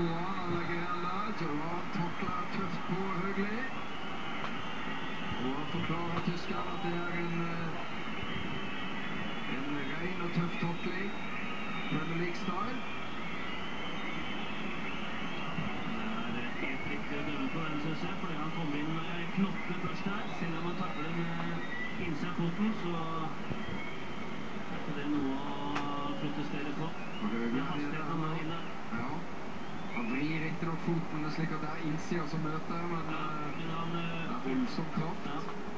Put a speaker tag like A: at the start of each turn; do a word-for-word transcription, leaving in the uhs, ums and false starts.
A: Roan, han legger igjen der. Roan takler tøft på Høgli. Og han forklarer tyskeren at det er en, en ren og tøff takling. Premier League-style.
B: Det er helt riktig å dømme på den, synes jeg, fordi han kom inn med knotten først her. Selv om han takler med innsida foten, så er ikke det noe å protestere på. Det er hastigheten han er inne.
A: Ja. Han vrir ikke nok foten slik at det er innsida som møter, men
B: ja, men han,
A: det er voldsom kraft.
B: Ja.